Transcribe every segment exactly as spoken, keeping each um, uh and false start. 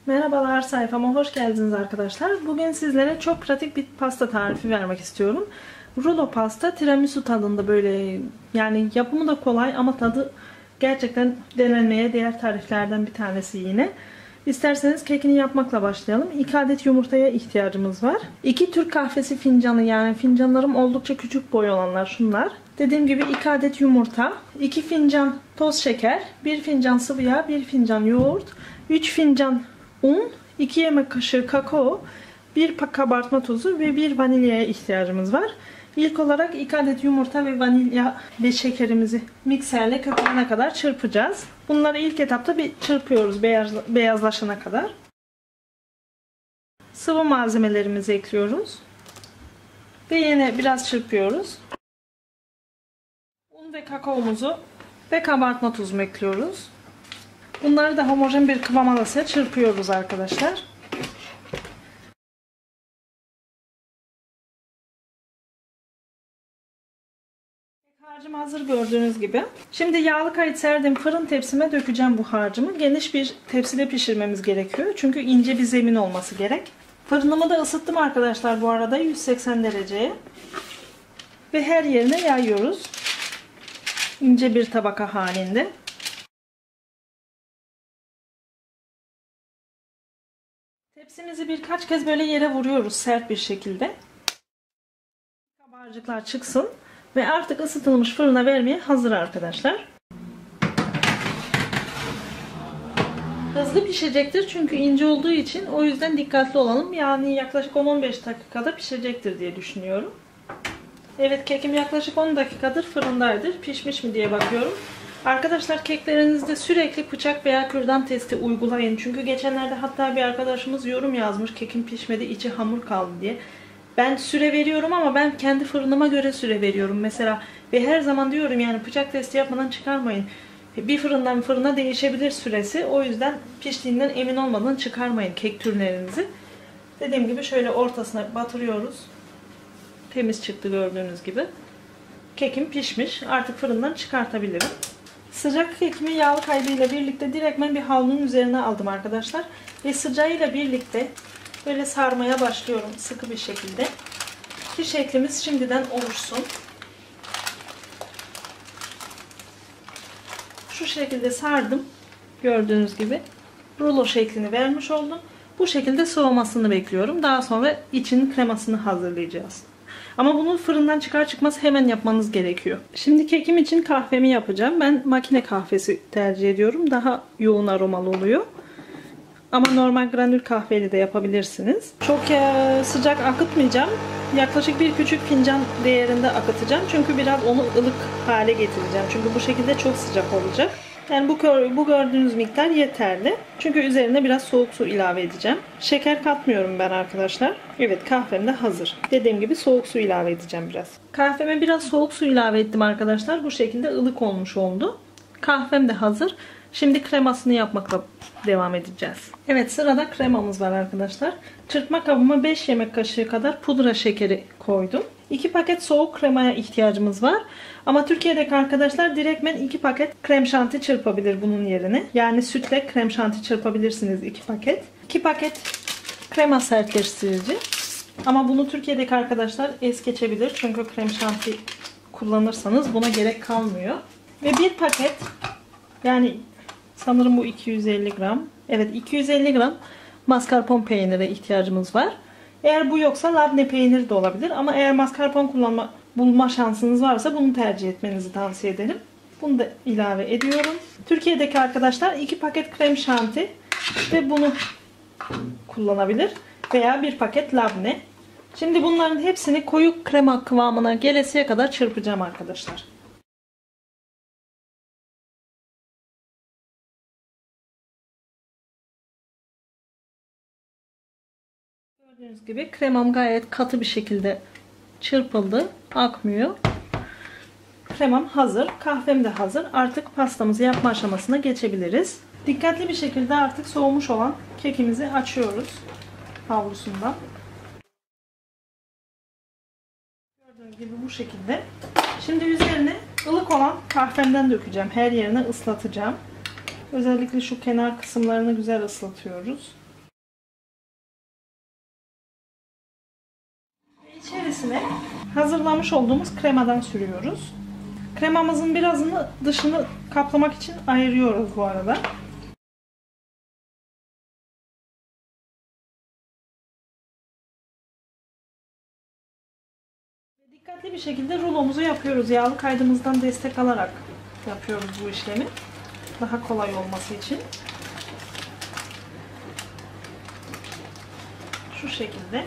Merhabalar, sayfama hoş geldiniz arkadaşlar. Bugün sizlere çok pratik bir pasta tarifi vermek istiyorum. Rulo pasta tiramisu tadında, böyle yani yapımı da kolay ama tadı gerçekten denenmeye değer tariflerden bir tanesi yine. İsterseniz kekini yapmakla başlayalım. iki adet yumurtaya ihtiyacımız var. iki Türk kahvesi fincanı, yani fincanlarım oldukça küçük boy olanlar şunlar. Dediğim gibi iki adet yumurta, iki fincan toz şeker, bir fincan sıvı yağ, bir fincan yoğurt, üç fincan un, iki yemek kaşığı kakao, bir kabartma tozu ve bir vanilyaya ihtiyacımız var. İlk olarak iki adet yumurta ve vanilya ve şekerimizi mikserle köpürene kadar çırpacağız. Bunları ilk etapta bir çırpıyoruz beyaz, beyazlaşana kadar. Sıvı malzemelerimizi ekliyoruz. Ve yine biraz çırpıyoruz. Un ve kakaomuzu ve kabartma tuzunu ekliyoruz. Bunları da homojen bir kıvam alasıya çırpıyoruz arkadaşlar. Harcım hazır gördüğünüz gibi. Şimdi yağlı kayıt serdiğim fırın tepsime dökeceğim bu harcımı. Geniş bir tepside pişirmemiz gerekiyor. Çünkü ince bir zemin olması gerek. Fırınımı da ısıttım arkadaşlar bu arada yüz seksen dereceye. Ve her yerine yayıyoruz. İnce bir tabaka halinde. Tepsimizi birkaç kez böyle yere vuruyoruz sert bir şekilde. Kabarcıklar çıksın. Ve artık ısıtılmış fırına vermeye hazır arkadaşlar. Hızlı pişecektir çünkü ince olduğu için, o yüzden dikkatli olalım. Yani yaklaşık on on beş dakikada pişecektir diye düşünüyorum. Evet, kekim yaklaşık on dakikadır fırındaydır. Pişmiş mi diye bakıyorum. Arkadaşlar, keklerinizde sürekli bıçak veya kürdan testi uygulayın. Çünkü geçenlerde hatta bir arkadaşımız yorum yazmış, kekim pişmedi, içi hamur kaldı diye. Ben süre veriyorum ama ben kendi fırınıma göre süre veriyorum mesela. Ve her zaman diyorum yani bıçak testi yapmadan çıkarmayın. Bir fırından fırına değişebilir süresi. O yüzden piştiğinden emin olmadan çıkarmayın kek türlerinizi. Dediğim gibi şöyle ortasına batırıyoruz. Temiz çıktı gördüğünüz gibi. Kekim pişmiş. Artık fırından çıkartabilirim. Sıcak kekimi yağlı kaydıyla birlikte direktmen bir havlunun üzerine aldım arkadaşlar. Ve sıcağıyla birlikte böyle sarmaya başlıyorum sıkı bir şekilde. Ki şeklimiz şimdiden oluşsun. Şu şekilde sardım. Gördüğünüz gibi rulo şeklini vermiş oldum. Bu şekilde soğumasını bekliyorum. Daha sonra içinin kremasını hazırlayacağız. Ama bunu fırından çıkar çıkmaz hemen yapmanız gerekiyor. Şimdi kekim için kahvemi yapacağım. Ben makine kahvesi tercih ediyorum. Daha yoğun aromalı oluyor. Ama normal granül kahveli de yapabilirsiniz. Çok sıcak akıtmayacağım. Yaklaşık bir küçük fincan değerinde akıtacağım. Çünkü biraz onu ılık hale getireceğim. Çünkü bu şekilde çok sıcak olacak. Yani bu, bu gördüğünüz miktar yeterli. Çünkü üzerine biraz soğuk su ilave edeceğim. Şeker katmıyorum ben arkadaşlar. Evet, kahvem de hazır. Dediğim gibi soğuk su ilave edeceğim biraz. Kahveme biraz soğuk su ilave ettim arkadaşlar. Bu şekilde ılık olmuş oldu. Kahvem de hazır. Şimdi kremasını yapmakla devam edeceğiz. Evet, sırada kremamız var arkadaşlar. Çırpma kabıma beş yemek kaşığı kadar pudra şekeri koydum. iki paket soğuk kremaya ihtiyacımız var. Ama Türkiye'deki arkadaşlar direktmen iki paket krem şanti çırpabilir bunun yerine. Yani sütle krem şanti çırpabilirsiniz iki paket. iki paket krema sertleştirici. Ama bunu Türkiye'deki arkadaşlar es geçebilir. Çünkü krem şanti kullanırsanız buna gerek kalmıyor. Ve bir paket, yani sanırım bu iki yüz elli gram. Evet, iki yüz elli gram mascarpone peynire ihtiyacımız var. Eğer bu yoksa labne peyniri de olabilir. Ama eğer mascarpone kullanma, bulma şansınız varsa bunu tercih etmenizi tavsiye ederim. Bunu da ilave ediyorum. Türkiye'deki arkadaşlar iki paket krem şanti ve bunu kullanabilir. Veya bir paket labne. Şimdi bunların hepsini koyu krema kıvamına gelesiye kadar çırpacağım arkadaşlar. Gördüğünüz gibi kremam gayet katı bir şekilde çırpıldı. Akmıyor. Kremam hazır. Kahvem de hazır. Artık pastamızı yapma aşamasına geçebiliriz. Dikkatli bir şekilde artık soğumuş olan kekimizi açıyoruz havlusundan. Gördüğünüz gibi bu şekilde. Şimdi üzerine ılık olan kahvemden dökeceğim. Her yerine ıslatacağım. Özellikle şu kenar kısımlarını güzel ıslatıyoruz. tepsisine hazırlamış olduğumuz kremadan sürüyoruz. Kremamızın birazını dışını kaplamak için ayırıyoruz bu arada. Dikkatli bir şekilde rulomuzu yapıyoruz. Yağlı kaydımızdan destek alarak yapıyoruz bu işlemi. Daha kolay olması için. Şu şekilde.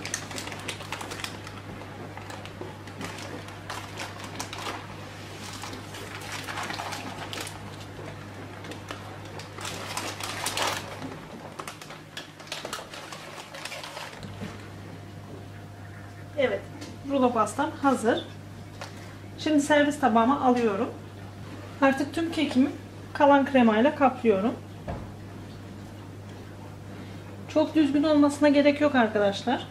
Evet, rulo pastam hazır. Şimdi servis tabağıma alıyorum. Artık tüm kekimi kalan kremayla kaplıyorum. Çok düzgün olmasına gerek yok arkadaşlar.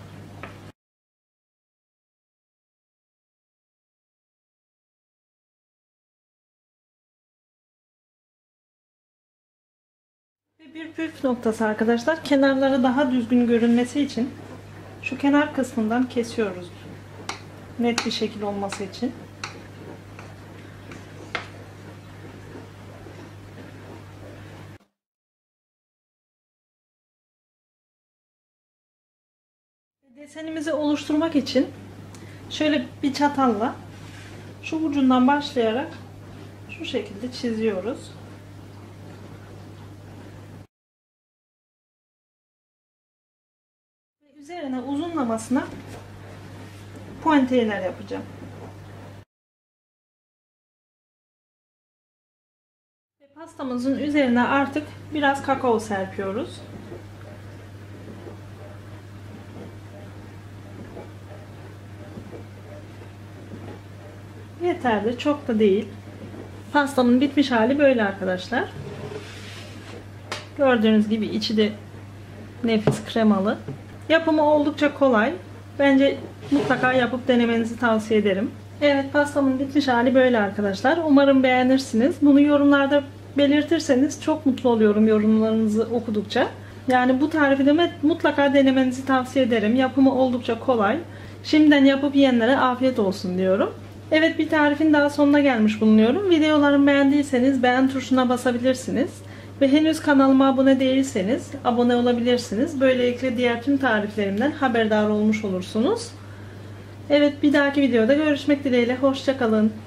Ve bir püf noktası arkadaşlar, kenarları daha düzgün görünmesi için şu kenar kısmından kesiyoruz. Net bir şekil olması için. Desenimizi oluşturmak için şöyle bir çatalla şu ucundan başlayarak şu şekilde çiziyoruz. Ve üzerine uzunlamasına puantiyeler yapacağım. Ve pastamızın üzerine artık biraz kakao serpiyoruz. Yeterli, çok da değil. Pastamın bitmiş hali böyle arkadaşlar. Gördüğünüz gibi içi de nefis kremalı. Yapımı oldukça kolay. Bence mutlaka yapıp denemenizi tavsiye ederim. Evet, pastamın bitmiş hali böyle arkadaşlar. Umarım beğenirsiniz. Bunu yorumlarda belirtirseniz çok mutlu oluyorum yorumlarınızı okudukça. Yani bu tarifi de mutlaka denemenizi tavsiye ederim. Yapımı oldukça kolay. Şimdiden yapıp yiyenlere afiyet olsun diyorum. Evet, bir tarifin daha sonuna gelmiş bulunuyorum. Videolarımı beğendiyseniz beğen tuşuna basabilirsiniz. Ve henüz kanalıma abone değilseniz abone olabilirsiniz. Böylelikle diğer tüm tariflerimden haberdar olmuş olursunuz. Evet, bir dahaki videoda görüşmek dileğiyle. Hoşça kalın.